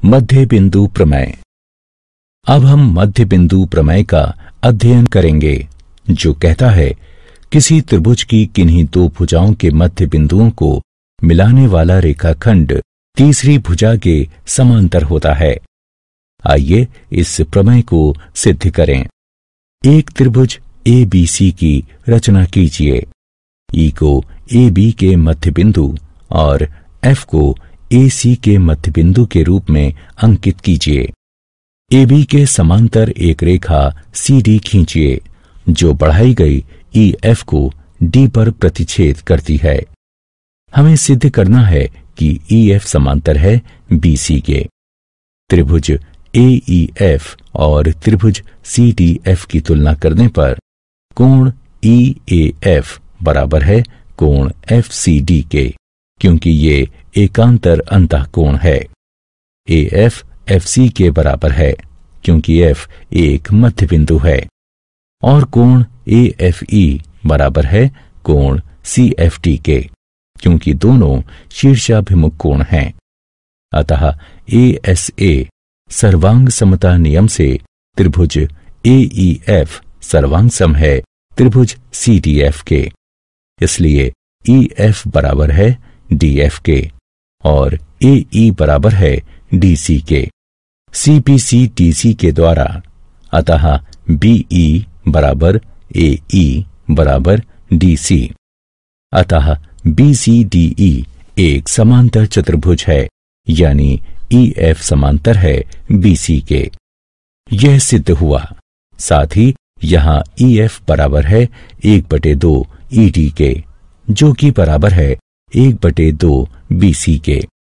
मध्य बिंदु प्रमेय। अब हम मध्य बिंदु प्रमेय का अध्ययन करेंगे, जो कहता है किसी त्रिभुज की किन्हीं दो भुजाओं के मध्य बिंदुओं को मिलाने वाला रेखाखंड तीसरी भुजा के समांतर होता है। आइए इस प्रमेय को सिद्ध करें। एक त्रिभुज ABC की रचना कीजिए। E को AB के मध्य बिंदु और F को AC के मध्य बिंदु के रूप में अंकित कीजिए। AB के समांतर एक रेखा CD खींचिए, जो बढ़ाई गई EF को D पर प्रतिच्छेद करती है। हमें सिद्ध करना है कि EF समांतर है BC के। त्रिभुज AEF और त्रिभुज CDF की तुलना करने पर कोण EAF बराबर है कोण FCD के, क्योंकि ये एकांतर अंतःकोण है। AF FC के बराबर है, क्योंकि F एक मध्य बिंदु है, और कोण AFE बराबर है कोण CFD के, क्योंकि दोनों शीर्षाभिमुख कोण हैं। अतः ASA सर्वांग समता नियम से त्रिभुज AEF सर्वांग सम है त्रिभुज CDF के। इसलिए EF बराबर है DF के और AE बराबर है DC के। CPC DC के द्वारा अतः BE बराबर AE बराबर DC। अतः BCDE एक समांतर चतुर्भुज है, यानी EF समांतर है BC के। यह सिद्ध हुआ। साथ ही यहाँ EF बराबर है 1/2 ED के, जो कि बराबर है 1/2 BC के।